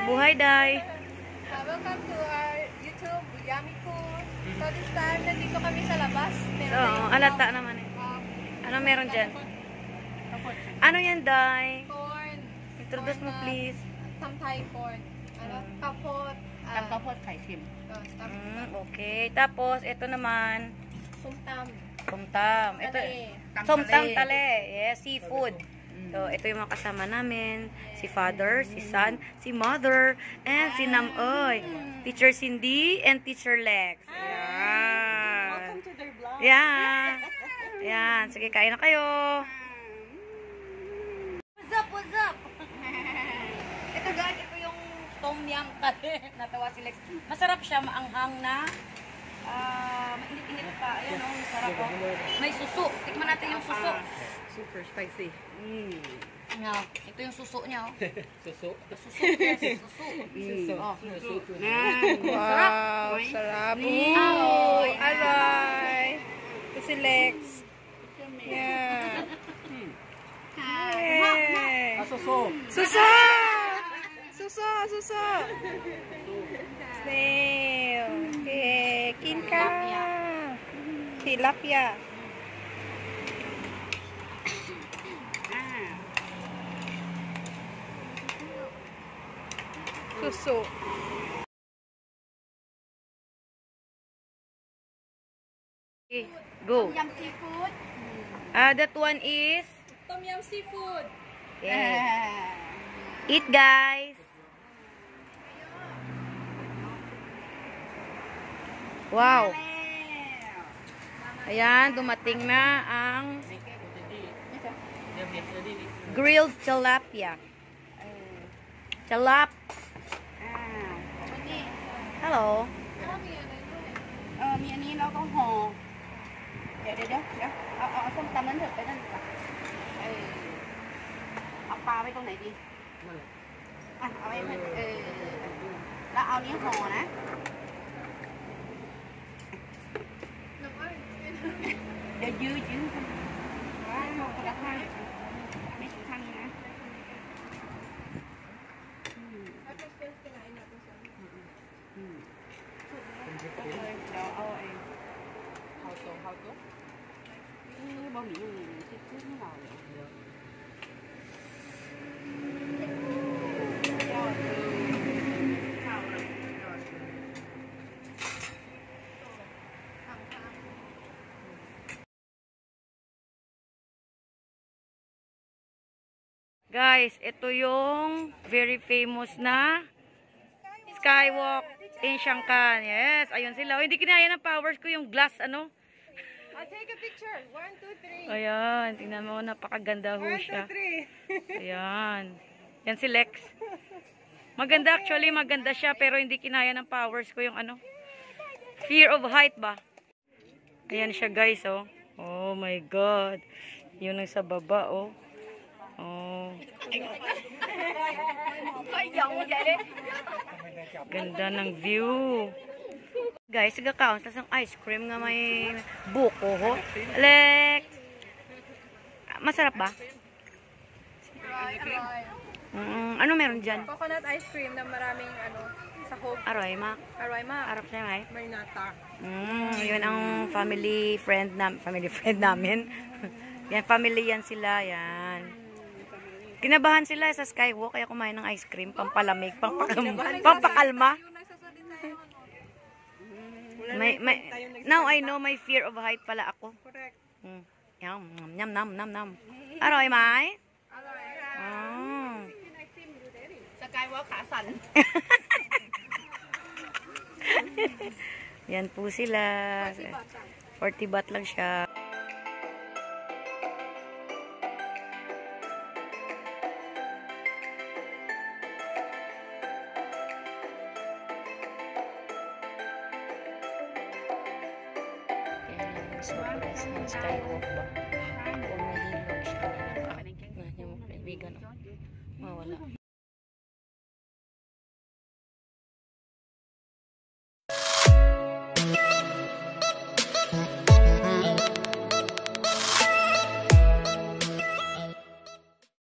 Mabuhay, Day. Welcome to our YouTube, Yummy Food. So this time, nandito kami sa labas. Oo, alata naman eh. Ano meron dyan? Ano yan, Day? Corn. Introduce mo, please. Thai corn. Kapot. Kapot kay Tim. Okay. Tapos, ito naman. Sumtam. Sumtam. Ito, sumtam tale. Yes, seafood. So, ito yung mga kasama namin. Si Father, si Son, si Mother, and si Namoy. Teacher Cindy and Teacher Lex. Yan. Welcome to their vlog. Yan. Yan. Sige, kain na kayo. What's up? What's up? Ito guys, ito yung tom yum tale. Natawa si Lex. Masarap siya, maanghang na. Mainit-init pa. Ayan o, masarap o. May suso. Tikman natin yung suso. Super spicy. Now, ito yung suso niya o. Suso. Suso. Yes, suso. Suso. Suso. Wow, sarap. Ooh, alay. Ito si Lex. Yeah. Hey. Suso. Suso. Suso, suso. Snail. Okay, kinka. Tilapia. Suso. Okay, go. Tom yum seafood. That one is? Tom yum seafood. Okay. Eat, guys. Wow. Ayan, dumating na ang grilled tilapia. Tilap. Hello. มีอันนี้แล้วก็ห่อเดี๋ยวเอาส้มตำนั้นเถอะไปนั่นดีกว่าเอาปลาไว้ตรงไหนดีอ่ะเอาไว้แล้วเอานี้ห่อนะเดี๋ยวยื้อคนละข้างไม่ข้างนี้นะเดี๋ยวเอาเข้าตัวบะหมี่ยังมีชิ้นให้เราเลย Guys, ito yung very famous na Skywalk in Chiang. Yes, ayun sila. Oh, hindi kinaya ng powers ko yung glass, ano? I'll take a picture. 1, 2, 3. Ayan, tingnan mo, napakaganda ho siya. 1, 2, 3. Ayan. Yan si Lex. Maganda, actually, maganda siya, pero hindi kinaya ng powers ko yung ano. Fear of height ba? Ayan siya, guys, oh. Oh my God. Yun ang sa baba, oh. Oh. Ganda ng view. Guys, sigakaon tas ang ice cream nga may buko ho. Lex. Masarap ba? Ano meron dyan? Coconut ice cream na maraming sahog. Aroy, ma. Aroy ma. Arap siya, may. May nata. Yun ang family friend namin. Yan, family yan sila, yan. Kinabahan sila sa Skywalk, kaya kumain ng ice cream, pampalamig, pampakalma. Now I know my fear of height pala ako. Correct. Nam. Aroy, Mai? สกายวอล์กขาสั่น Yan po sila. 40 baht lang siya. Surprise ng Skywalk ba? Ako mahilog siya. Nakakaibigan ako. Mawala.